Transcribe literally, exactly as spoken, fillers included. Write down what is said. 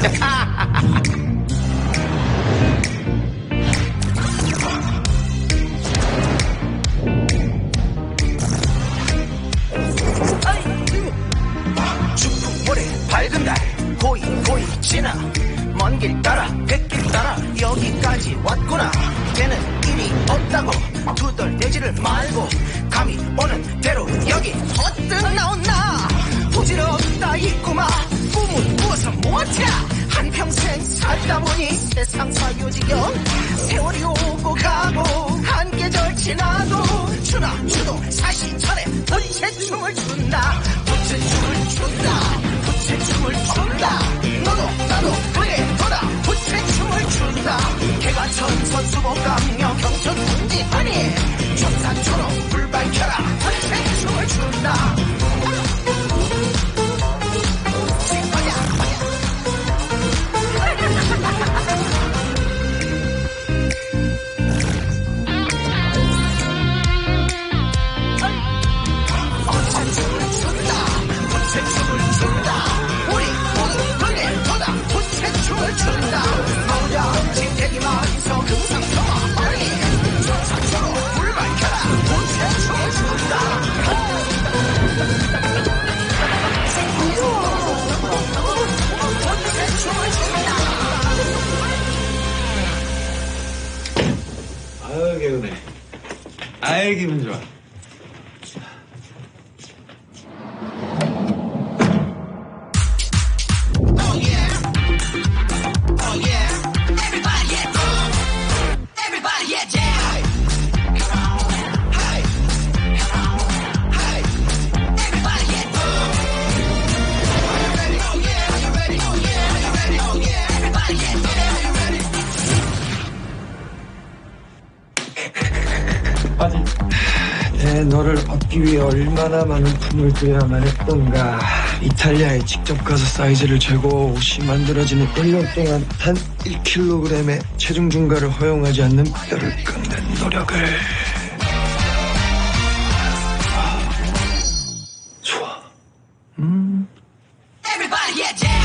중풍모래 밝은 달 고이 고이 지나 먼 길 따라 뱃길 따라 여기까지 왔구나. 걔는 일이 없다고 두덜대지를 말고 감이 오는 대로 여기 헛들 나온나. 부질없다 있구마. 꿈은 무엇을 못해. 한평생 살다 보니 세상 사유지경. 세월이 오고 가고 한 계절 지나도 추나 추도 사시천에 부채춤을 춘다. 부채춤을 춘다. 부채춤을 춘다. 너도 나도 그래 너다 부채춤을 춘다. 개가 천선수복 강력 경천 군지 아니 천사처럼 불 밝혀라. 부채춤을 춘다. 아유, 개운해. 아유, 기분 좋아. 내 너를 얻기 위해 얼마나 많은 품을 들여야만 했던가. 이탈리아에 직접 가서 사이즈를 재고 옷이 만들어지는 일 년 동안 단 일 킬로그램의 체중 증가를 허용하지 않는 뼈를 깎는 노력을. 좋아. 음. Everybody get down.